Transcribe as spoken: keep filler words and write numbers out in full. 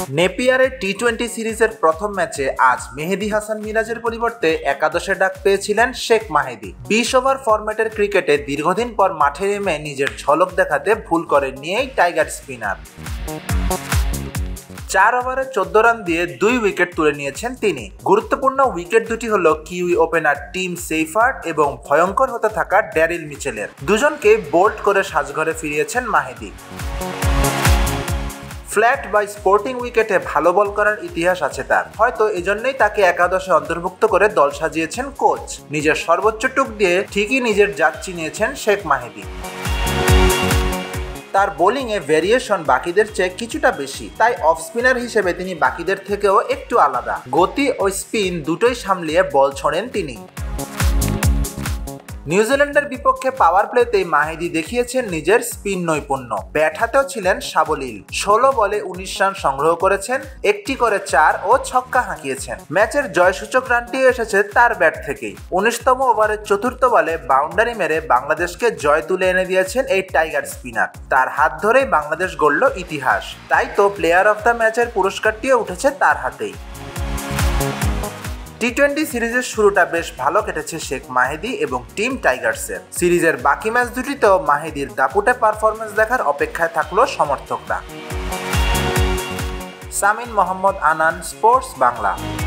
নেপিয়ারে T twenty সিরিজের প্রথম ম্যাচে আজ মেহেদী হাসান মিরাজের পরিবর্তে একাদশে ডাক পেয়েছিলেন শেখ মাহেদী। বিশ ওভার ফরম্যাটের ক্রিকেটে দীর্ঘদিন পর মাঠে নেমে নিজের ঝলক দেখাতে ভুল করেননি এই টাইগার স্পিনার। চার ওভারে চোদ্দ রান দিয়ে দুই উইকেট তুলে নিয়েছেন তিনি। গুরুত্বপূর্ণ উইকেট দুটি হল কিউই ওপেনার টিম সেইফার্ট এবং ভয়ঙ্কর হতে থাকা ড্যারিল মিচেলের। দুজনকে বোল্ড করে সাজঘরে ফিরিয়েছেন মাহেদী। ফ্ল্যাট বা স্পোর্টিং উইকেটে ভালো বল করার ইতিহাস আছে তার, হয়তো এজন্যই তাকে একাদশে অন্তর্ভুক্ত করে দল সাজিয়েছেন কোচ। নিজের সর্বোচ্চ টুক দিয়ে ঠিকই নিজের জাত চিনিয়েছেন শেখ মাহেদী। তার বোলিংয়ে ভেরিয়েশন বাকিদের চেয়ে কিছুটা বেশি, তাই অফ স্পিনার হিসেবে তিনি বাকিদের থেকেও একটু আলাদা। গতি ও স্পিন দুটোই সামলিয়ে বল ছোড়েন তিনি। নিউজিল্যান্ডের বিপক্ষে পাওয়ার প্লেতেই মাহেদী দেখিয়েছেন নিজের স্পিন নৈপুণ্য। ব্যাট হাতেও ছিলেন সাবলীল। ষোলো বলে উনিশ রান সংগ্রহ করেছেন, একটি করে চার ও ছক্কা হাঁকিয়েছেন। ম্যাচের জয়সূচক রানটিও এসেছে তার ব্যাট থেকেই। উনিশতম ওভারের চতুর্থ বলে বাউন্ডারি মেরে বাংলাদেশকে জয় তুলে এনে দিয়েছেন এই টাইগার স্পিনার। তার হাত ধরেই বাংলাদেশ গড়ল ইতিহাস, তাই তো প্লেয়ার অফ দ্য ম্যাচের পুরস্কারটিও উঠেছে তার হাতেই। টি টোয়েন্টি সিরিজের শুরুটা বেশ ভালো কেটেছে শেখ মাহেদী এবং টিম টাইগার্সের। সিরিজের বাকি ম্যাচ দুটিতেও মাহেদীর দাপুটে পারফরমেন্স দেখার অপেক্ষায় থাকলো সমর্থকরা। সামিন মোহাম্মদ আনান, স্পোর্টস বাংলা।